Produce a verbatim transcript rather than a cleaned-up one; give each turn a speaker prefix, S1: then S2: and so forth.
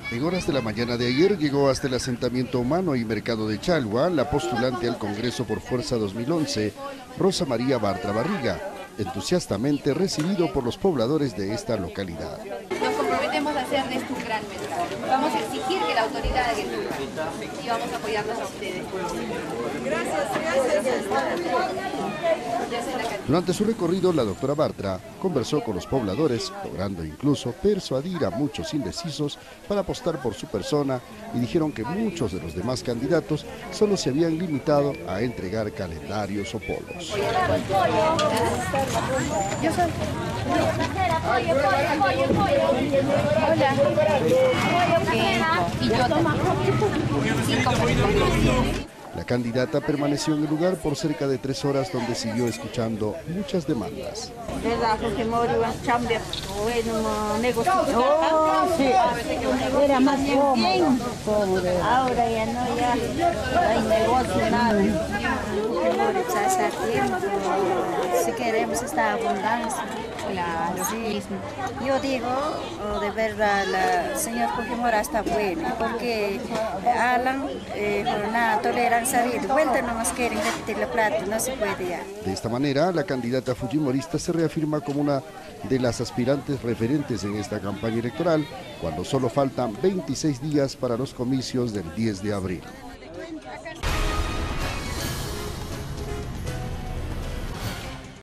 S1: En horas de la mañana de ayer llegó hasta el asentamiento humano y mercado de Chalhuá la postulante al Congreso por Fuerza dos mil once, Rosa María Bartra Barriga, entusiastamente recibido por los pobladores de esta localidad.
S2: Nos comprometemos a hacer de esto un gran mercado. Vamos a exigir que la autoridad haga esto y vamos a apoyarlos a ustedes. Gracias, gracias.
S1: Durante su recorrido, la doctora Bartra conversó con los pobladores, logrando incluso persuadir a muchos indecisos para apostar por su persona, y dijeron que muchos de los demás candidatos solo se habían limitado a entregar calendarios o polos.
S2: Yo soy. Hola. Y yo también.
S1: La candidata permaneció en el lugar por cerca de tres horas, donde siguió escuchando muchas demandas.
S3: Oh, sí. Era más cómodo. Ahora ya no, ya no hay negocio, nada.
S4: Hacer tiempo, si queremos esta abundancia.
S2: Claro,
S4: sí. Yo digo, oh, de verdad, el señor Fujimori está bueno, porque Alan, eh, por una tolerancia de vuelta nomás quieren repetir la plata, no se puede ya.
S1: De esta manera, la candidata fujimorista se reafirma como una de las aspirantes referentes en esta campaña electoral, cuando solo faltan veintiséis días para los comicios del diez de abril.